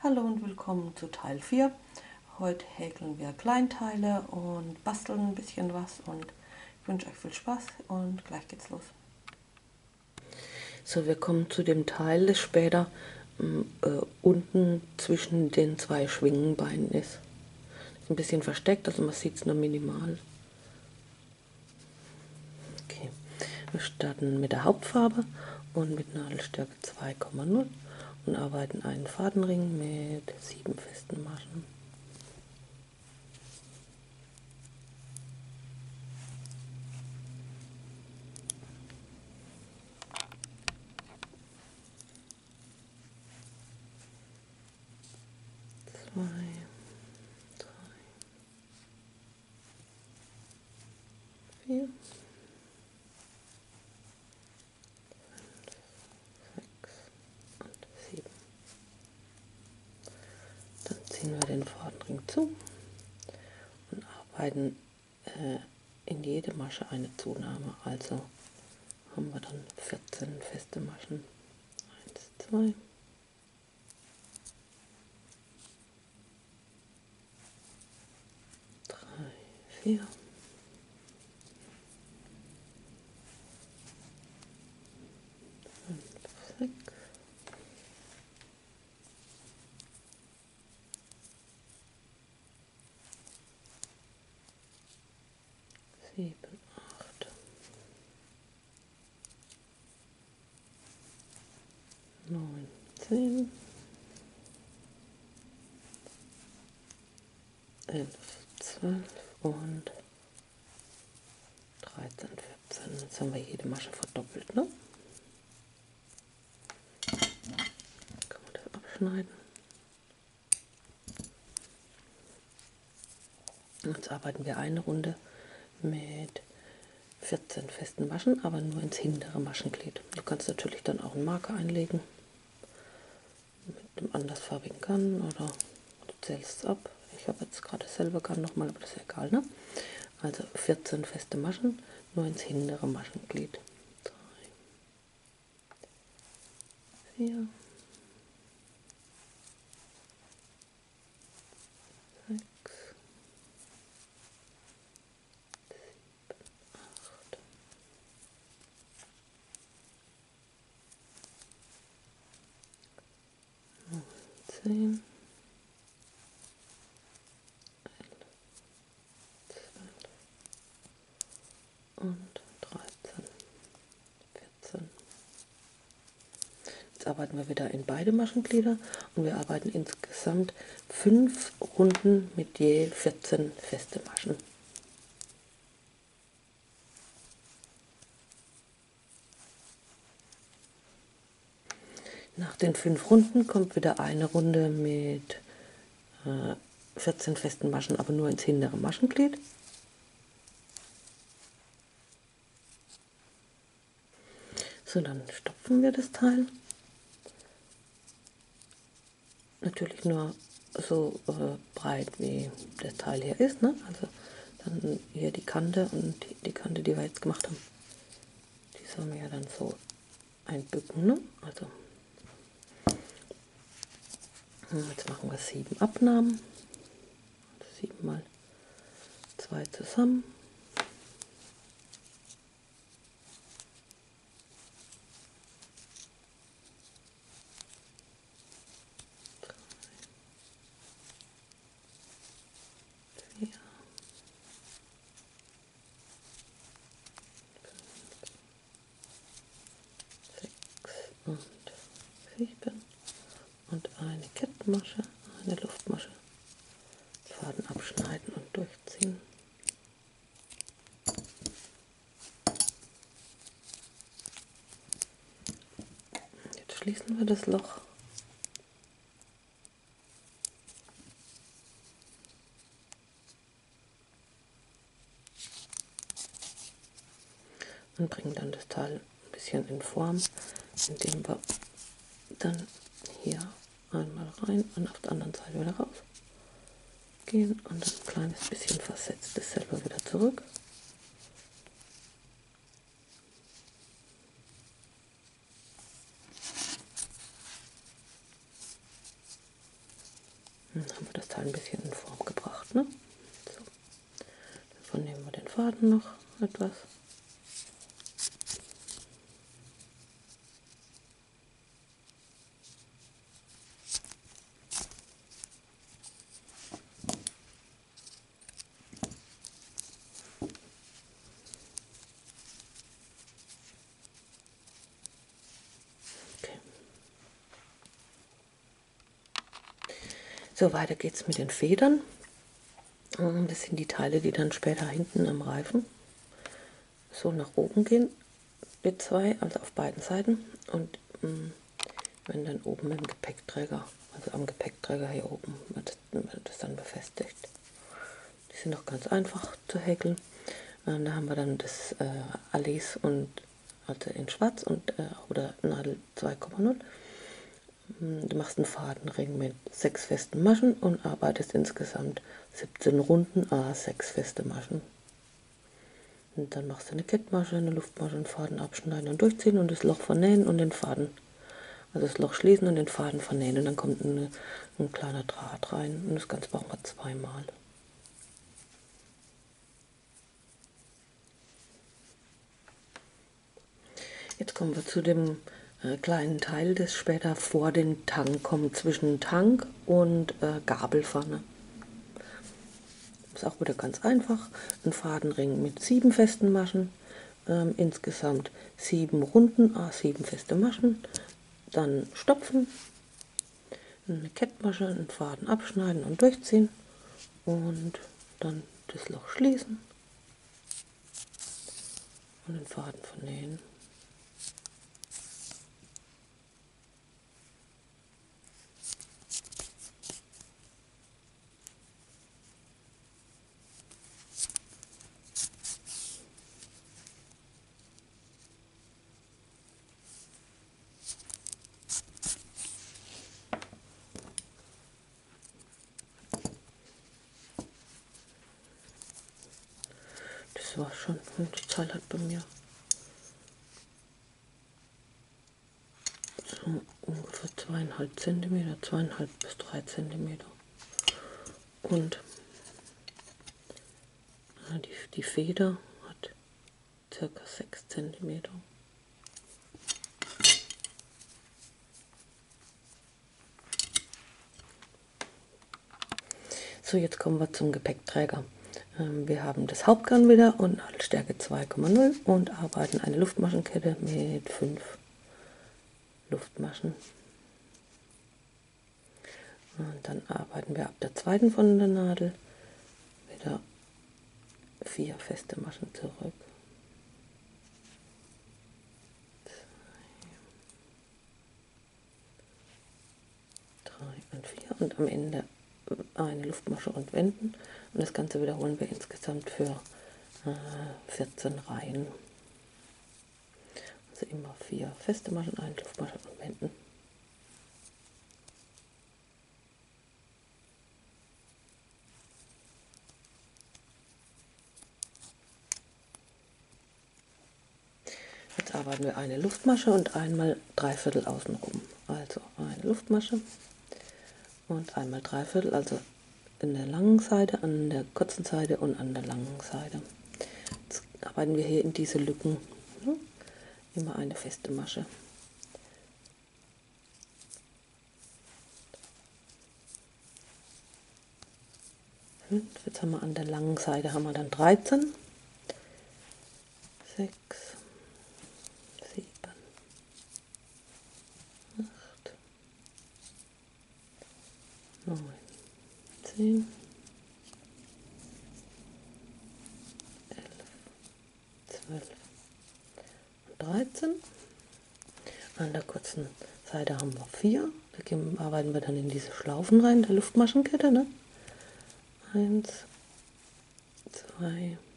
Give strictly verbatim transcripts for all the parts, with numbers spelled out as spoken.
Hallo und willkommen zu Teil vier. Heute häkeln wir Kleinteile und basteln ein bisschen was und ich wünsche euch viel Spaß und gleich geht's los. So, wir kommen zu dem Teil, das später äh, unten zwischen den zwei Schwingenbeinen ist. Ist ein bisschen versteckt, also man sieht es nur minimal. Okay, wir starten mit der Hauptfarbe und mit Nadelstärke zwei Komma null und arbeiten einen Fadenring mit sieben festen Maschen. Zwei, drei, vier, sieben. Dann ziehen wir den Fadenring zu und arbeiten äh, in jede Masche eine Zunahme. Also haben wir dann vierzehn feste Maschen. eins, zwei, drei, vier, fünf, sechs, sieben, acht, neun, zehn, elf, zwölf und dreizehn, vierzehn. Jetzt haben wir jede Masche verdoppelt, ne? Kann man das abschneiden. Jetzt arbeiten wir eine Runde mit vierzehn festen Maschen, aber nur ins hintere Maschenglied. Du kannst natürlich dann auch einen Marker einlegen mit einem andersfarbigen Garn oder du zählst es ab. Ich habe jetzt gerade dasselbe Garn nochmal, aber das ist ja egal, ne? Also vierzehn feste Maschen, nur ins hintere Maschenglied. drei, vier, sechs, acht, neun, zehn, und dreizehn, vierzehn. Jetzt arbeiten wir wieder in beide Maschenglieder und wir arbeiten insgesamt fünf Runden mit je vierzehn feste Maschen. Nach den fünf Runden kommt wieder eine Runde mit äh, vierzehn festen Maschen, aber nur ins hintere Maschenglied. So, dann stopfen wir das Teil. Natürlich nur so äh, breit wie das Teil hier ist, ne? Also dann hier die Kante und die, die Kante, die wir jetzt gemacht haben, die sollen wir ja dann so einbücken, ne? Also jetzt machen wir sieben Abnahmen, sieben mal zwei zusammen. vier, sechs und sieben und eine Kettenmasche, eine Luftmasche, Faden abschneiden und durchziehen. Jetzt schließen wir das Loch. Und bringen dann das Teil ein bisschen in Form, indem wir dann hier einmal rein und auf der anderen Seite wieder raus gehen und dann ein kleines bisschen versetzt das selber wieder zurück. Dann haben wir das Teil ein bisschen in Form gebracht. Ne? So. Davon nehmen wir den Faden noch etwas. So, weiter geht's mit den Federn. Das sind die Teile, die dann später hinten am Reifen so nach oben gehen, mit zwei, also auf beiden Seiten. Und mh, wenn dann oben im Gepäckträger, also am Gepäckträger hier oben, wird, wird das dann befestigt. Die sind auch ganz einfach zu häkeln. Ähm, da haben wir dann das äh, Alice und also in Schwarz und äh, oder Nadel zwei Komma null. Du machst einen Fadenring mit sechs festen Maschen und arbeitest insgesamt siebzehn Runden, a sechs feste Maschen. Und dann machst du eine Kettmasche, eine Luftmasche, einen Faden abschneiden und durchziehen und das Loch vernähen und den Faden, also das Loch schließen und den Faden vernähen. Und dann kommt eine, ein kleiner Draht rein und das Ganze brauchen wir zweimal. Jetzt kommen wir zu dem äh, kleinen Teil, das später vor den Tank kommt, zwischen Tank und äh, Gabelpfanne. Ist auch wieder ganz einfach. Ein Fadenring mit sieben festen Maschen, ähm, insgesamt sieben Runden, a sieben feste Maschen. Dann stopfen, eine Kettmasche, einen Faden abschneiden und durchziehen und dann das Loch schließen und den Faden vernähen. Das war schon, und die Zahl hat bei mir so ungefähr zweieinhalb Zentimeter, zweieinhalb bis drei Zentimeter. Und äh, die, die Feder hat circa sechs Zentimeter. So, jetzt kommen wir zum Gepäckträger. Ähm, wir haben das Hauptgarn wieder und Nadelstärke zwei Komma null und arbeiten eine Luftmaschenkette mit fünf Luftmaschen. Und dann arbeiten wir ab der zweiten von der Nadel wieder vier feste Maschen zurück. drei und vier und am Ende eine Luftmasche und wenden. Und das Ganze wiederholen wir insgesamt für äh, vierzehn Reihen. Also immer vier feste Maschen, eine Luftmasche und wenden. Jetzt arbeiten wir eine Luftmasche und einmal Dreiviertel außenrum. Also eine Luftmasche und einmal Dreiviertel, also in der langen Seite, an der kurzen Seite und an der langen Seite. Jetzt arbeiten wir hier in diese Lücken. Immer eine feste Masche. Jetzt haben wir an der langen Seite haben wir dann dreizehn, sechs, sieben, acht, neun, zehn, elf, zwölf und dreizehn. An der kurzen Seite haben wir vier. Da arbeiten wir dann in diese Schlaufen rein, der Luftmaschenkette. Ne? eins, zwei,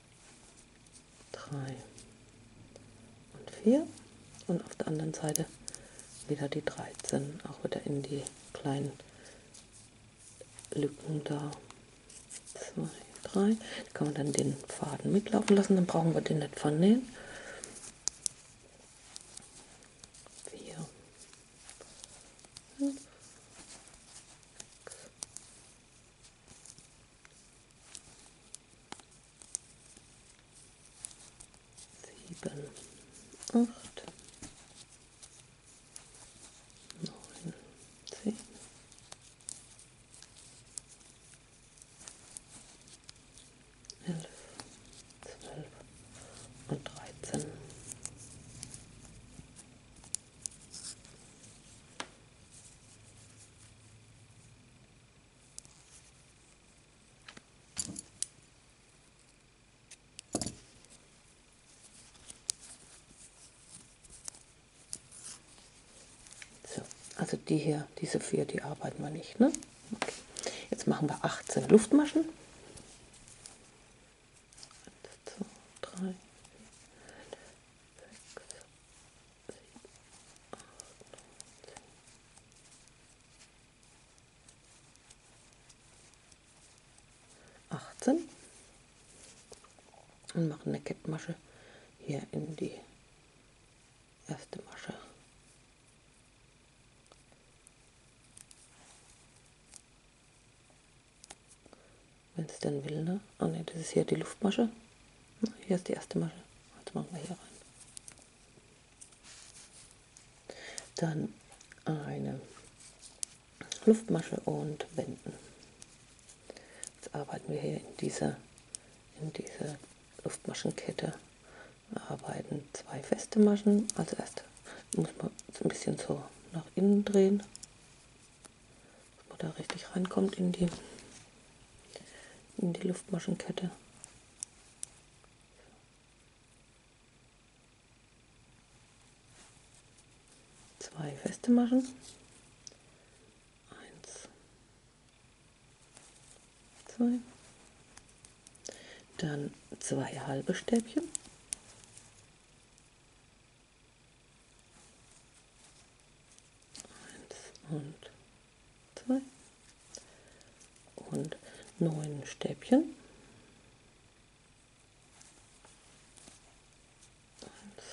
drei und vier. Und auf der anderen Seite wieder die dreizehn, auch wieder in die kleinen Lücken da. zwei, drei. Da kann man dann den Faden mitlaufen lassen, dann brauchen wir den nicht vernähen. vier, fünf, sechs, Also die hier, diese vier, die arbeiten wir nicht, ne? Okay. Jetzt machen wir achtzehn Luftmaschen. eins, zwei, drei, achtzehn und machen eine Kettmasche hier in die erste Masche. Wenn es denn will, ne? Oh ne, das ist hier die Luftmasche. Hier ist die erste Masche. Jetzt machen wir hier rein. Dann eine Luftmasche und wenden. Jetzt arbeiten wir hier in dieser, in dieser Luftmaschenkette. Wir arbeiten zwei feste Maschen. Also erst muss man ein bisschen so nach innen drehen, dass man da richtig reinkommt in die, in die Luftmaschenkette. Zwei feste Maschen. Eins, zwei. Dann zwei halbe Stäbchen. Und zwei und neun Stäbchen. Eins,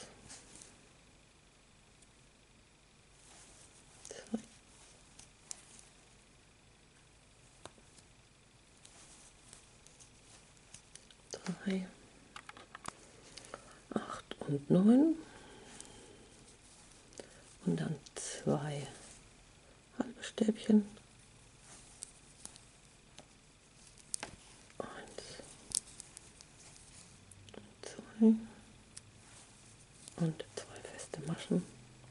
zwei, drei, acht und neun und dann zwei halbe Stäbchen. Und zwei feste Maschen.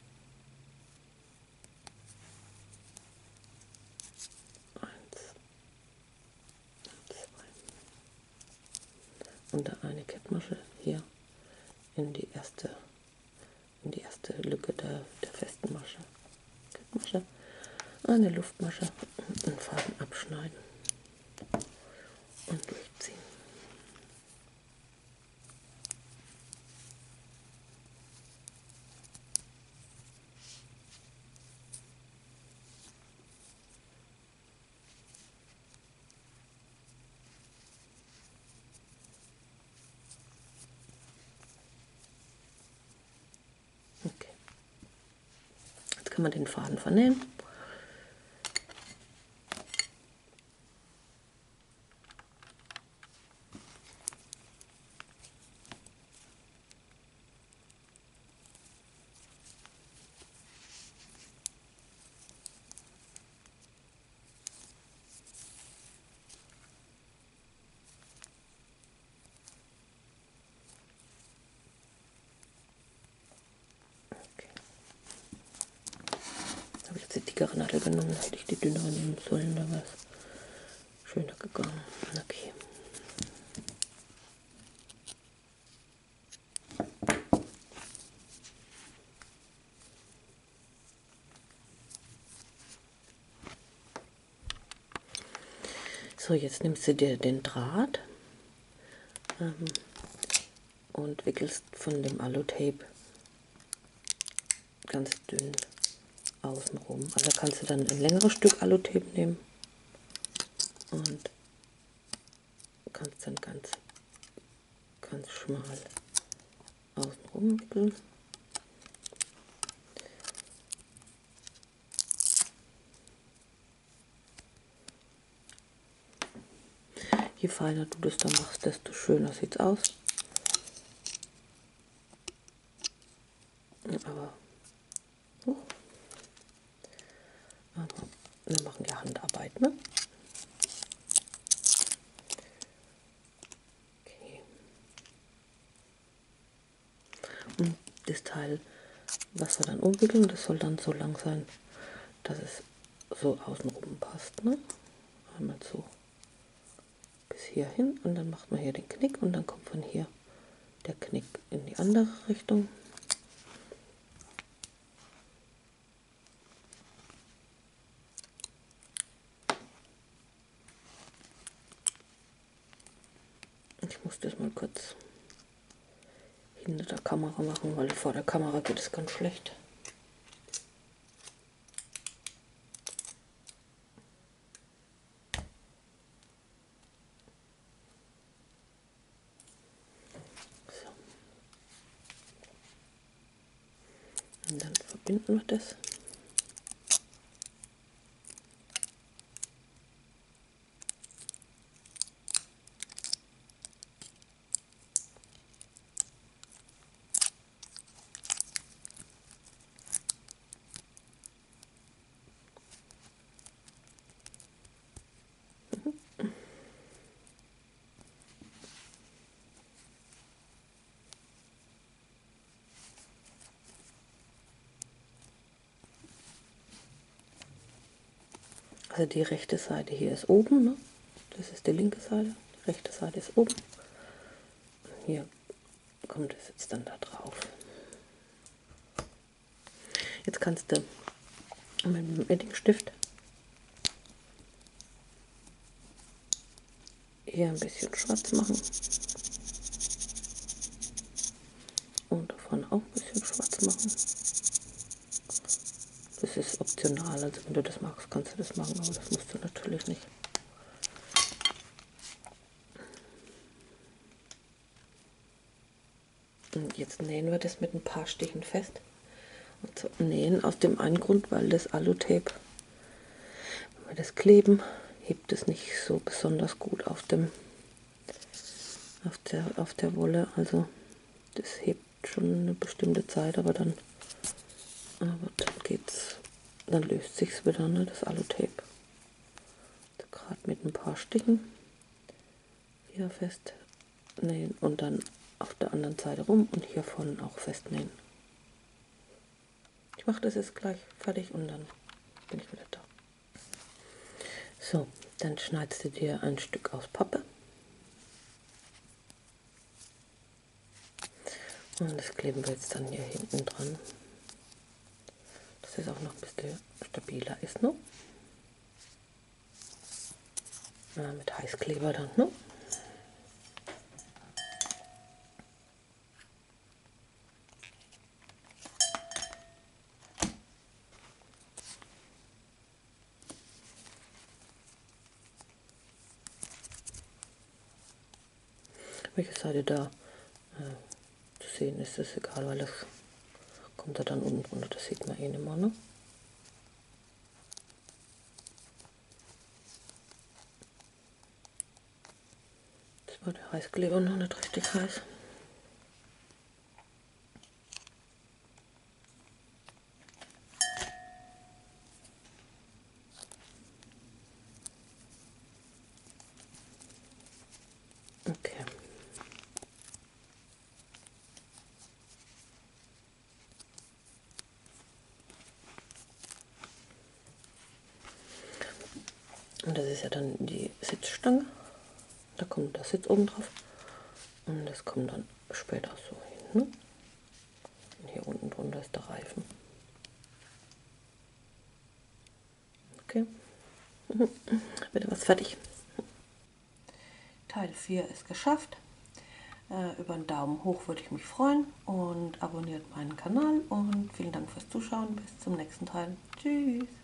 Eins, zwei. Und dann eine Kettmasche hier in die erste, in die erste Lücke der, der festen Masche. Kettmasche, eine Luftmasche und den Faden abschneiden und durchziehen. Okay. Jetzt kann man den Faden vernähen. Habe ich jetzt die dickere Nadel genommen, hätte ich die dünnere nehmen sollen, da wäre es schöner gegangen. Okay. So, jetzt nimmst du dir den Draht ähm, und wickelst von dem Alu-Tape ganz dünn außenrum. Also kannst du dann ein längeres Stück Alu-Tape nehmen und kannst dann ganz, ganz schmal außenrum wickeln. Je feiner du das dann machst, desto schöner sieht es aus. Aber, oh, aber wir machen ja Handarbeit, ne? Okay. Und das Teil, was wir dann umwickeln, das soll dann so lang sein, dass es so außenrum passt, ne? Einmal so bis hier hin und dann macht man hier den Knick und dann kommt von hier der Knick in die andere Richtung. Ich muss das mal kurz hinter der Kamera machen, weil vor der Kamera geht es ganz schlecht. So. Und dann verbinden wir das. Also die rechte Seite hier ist oben, ne? Das ist die linke Seite, die rechte Seite ist oben. Und hier kommt es jetzt dann da drauf. Jetzt kannst du mit dem Eddingstift hier ein bisschen schwarz machen und davon auch ein bisschen schwarz machen. Das ist optional, also wenn du das magst, kannst du das machen, aber das musst du natürlich nicht. Und jetzt nähen wir das mit ein paar Stichen fest. Und so nähen aus dem einen Grund, weil das Alu-Tape, wenn wir das kleben, hebt es nicht so besonders gut auf dem auf der auf der Wolle. Also das hebt schon eine bestimmte Zeit, aber dann aber dann geht's, dann löst sich's wieder, ne, das Alu-Tape. Also gerade mit ein paar Stichen hier fest nähen und dann auf der anderen Seite rum und hier vorne auch festnähen. Ich mache das jetzt gleich fertig und dann bin ich wieder da. So, dann schneidest du dir ein Stück aus Pappe und das kleben wir jetzt dann hier hinten dran, dass es auch noch ein bisschen stabiler ist, ne? Ja, mit Heißkleber dann, ne? Welche Seite da äh, zu sehen ist, ist egal, weil das kommt da dann unten drunter, das sieht man eh nicht mehr, ne? Jetzt war der Heißkleber noch nicht richtig heiß. Okay. Und das ist ja dann die Sitzstange. Da kommt der Sitz oben drauf. Und das kommt dann später so hin. Ne? Und hier unten drunter ist der Reifen. Okay. Wird was fertig. Teil vier ist geschafft. Äh, über einen Daumen hoch würde ich mich freuen. Und abonniert meinen Kanal. Und vielen Dank fürs Zuschauen. Bis zum nächsten Teil. Tschüss.